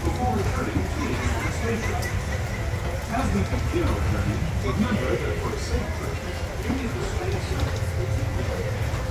before returning to the station. As we begin our journey, remember that for a safe trip, you need to stay safe.